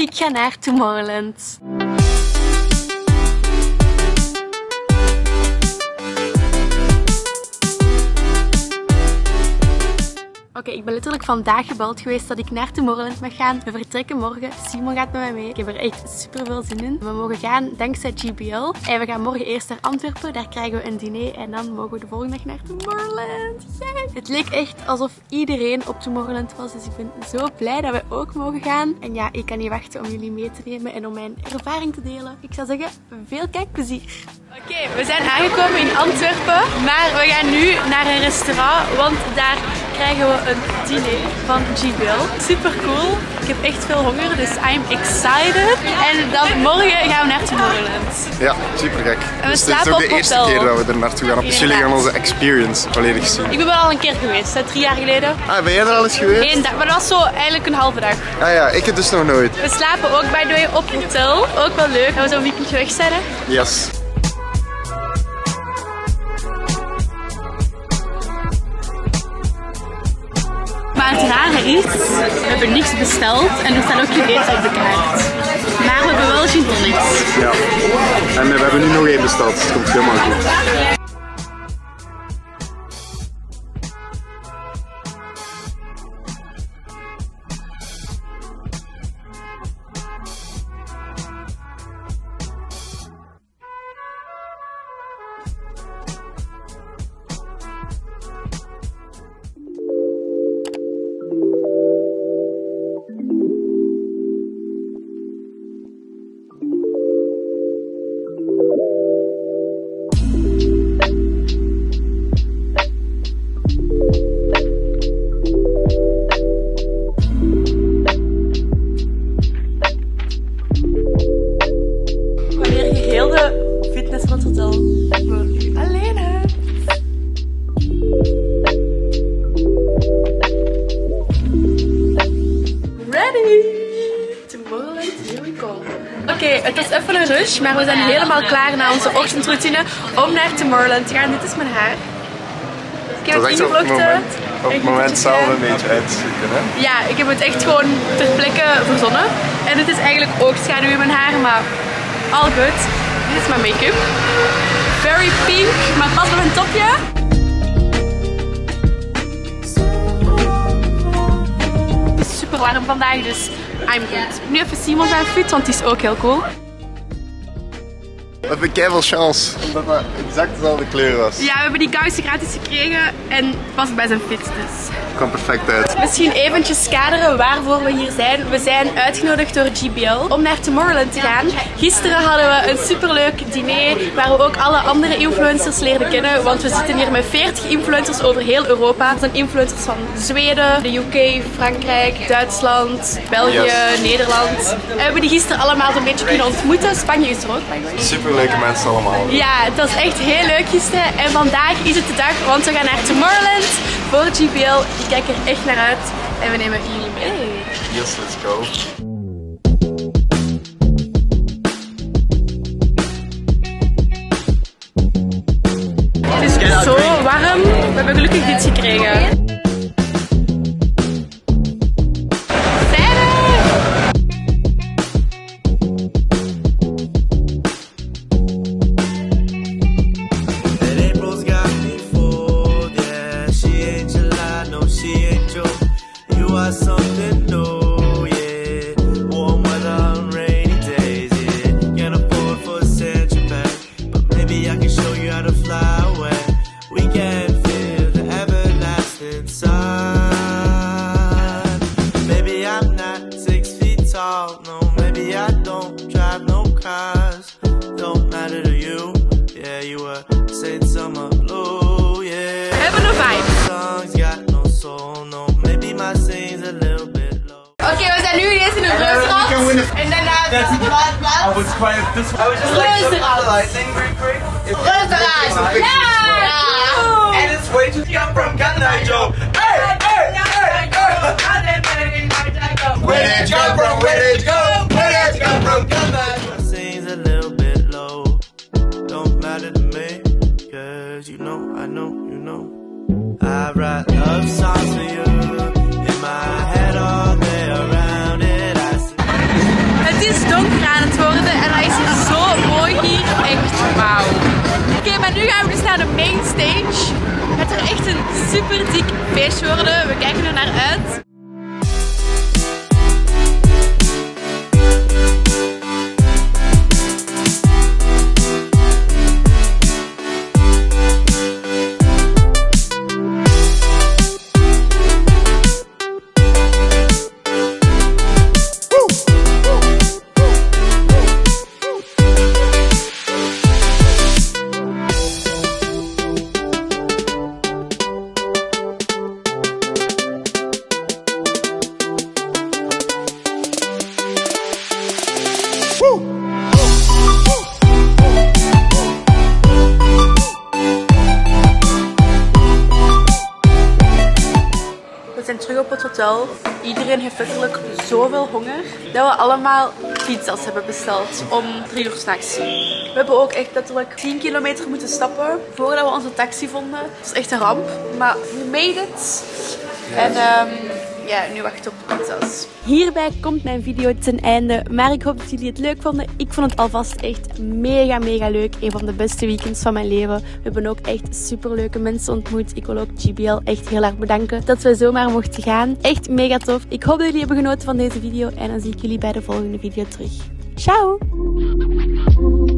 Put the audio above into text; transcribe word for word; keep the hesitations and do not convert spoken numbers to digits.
Ik ga naar Tomorrowland. Oké, okay, ik ben letterlijk vandaag gebeld geweest dat ik naar Tomorrowland mag gaan. We vertrekken morgen. Simon gaat met mij mee. Ik heb er echt super veel zin in. We mogen gaan dankzij G B L. En we gaan morgen eerst naar Antwerpen. Daar krijgen we een diner. En dan mogen we de volgende dag naar Tomorrowland. Yes! Het leek echt alsof iedereen op Tomorrowland was. Dus ik ben zo blij dat we ook mogen gaan. En ja, ik kan niet wachten om jullie mee te nemen en om mijn ervaring te delen. Ik zou zeggen, veel kijkplezier. Oké, okay, we zijn aangekomen in Antwerpen. Maar we gaan nu naar een restaurant. Want daar krijgen we een diner van G B L. Super cool. Ik heb echt veel honger, dus I'm excited. En dan morgen gaan we naar Tomorrowland. Ja, super gek. En we dus slapen dit is ook op de eerste hotel. keer dat we er naartoe gaan. Dus jullie gaan onze experience volledig zien. Ik ben wel al een keer geweest, hè, drie jaar geleden. Ah, ben jij er al eens geweest? Eén dag, maar dat was zo eigenlijk een halve dag. Ah ja, ik heb dus nog nooit. We slapen ook by the way op hotel. Ook wel leuk, dat we zo'n weekendje weg zijn. Hè? Yes. Maar het rare is, we hebben niks besteld en er staan ook geen eten op de kaart. Maar we hebben wel gin tonics. Ja. En we hebben nu nog één besteld, dus het komt helemaal goed. Oké, okay, het was even een rush, maar we zijn helemaal klaar na onze ochtendroutine om naar Tomorrowland te gaan. Dit is mijn haar. Ik heb het ingevlogd. Op het moment zelf een beetje uitzoeken, hè? Ja, ik heb het echt gewoon ter plekke verzonnen. En het is eigenlijk ook schaduw in mijn haar, maar all good. Dit is mijn make-up. Very pink, maar pas met een topje. Het is super warm vandaag, dus I'm good. Nu even Simon zijn fit, want die is ook heel cool. We hebben keiveel chance, omdat dat exact dezelfde kleur was. Ja, we hebben die kousen gratis gekregen en het past bij zijn fit dus. Het kwam perfect uit. Misschien eventjes kaderen waarvoor we hier zijn. We zijn uitgenodigd door G B L om naar Tomorrowland te gaan. Gisteren hadden we een superleuk diner waar we ook alle andere influencers leerden kennen. Want we zitten hier met veertig influencers over heel Europa. Dat zijn influencers van Zweden, de U K, Frankrijk, Duitsland, België, yes. Nederland. We hebben die gisteren allemaal zo'n beetje kunnen ontmoeten. Spanje is er ook. Superleuke mensen allemaal. Ja, het was echt heel leuk gisteren. En vandaag is het de dag, want we gaan naar Tomorrowland voor G B L. Ik kijk er echt naar uit en we nemen jullie mee. Yes, let's go. Het is zo warm. We hebben gelukkig dit gekregen. En daarna I was quite this I was just like analyzing very quick. Ja! And it's way too young from Ghana, Joe. Hey, hey, hey, hey. Where did you come from? Where did you go? Where did you come from? Ghana. My scene's a little bit low. Don't matter to me, cause you know, I know, you know. I write love songs for you in my head all day around it. I is donker aan het worden en dat is zo mooi hier. Echt wauw. Oké, okay, maar nu gaan we dus naar de main stage. Het gaat er echt een super dik feestje worden. We kijken er naar uit. We zijn terug op het hotel. Iedereen heeft letterlijk zoveel honger dat we allemaal pizza's hebben besteld om drie uur 's nachts. We hebben ook echt letterlijk tien kilometer moeten stappen voordat we onze taxi vonden. Het is echt een ramp, maar we made it. En um, ja, nu wachten we op pizza's. Hierbij komt mijn video ten einde, maar ik hoop dat jullie het leuk vonden. Ik vond het alvast echt mega mega leuk. Een van de beste weekends van mijn leven. We hebben ook echt super leuke mensen ontmoet. Ik wil ook G B L echt heel erg bedanken dat we zomaar mochten gaan. Echt mega tof. Ik hoop dat jullie hebben genoten van deze video en dan zie ik jullie bij de volgende video terug. Ciao!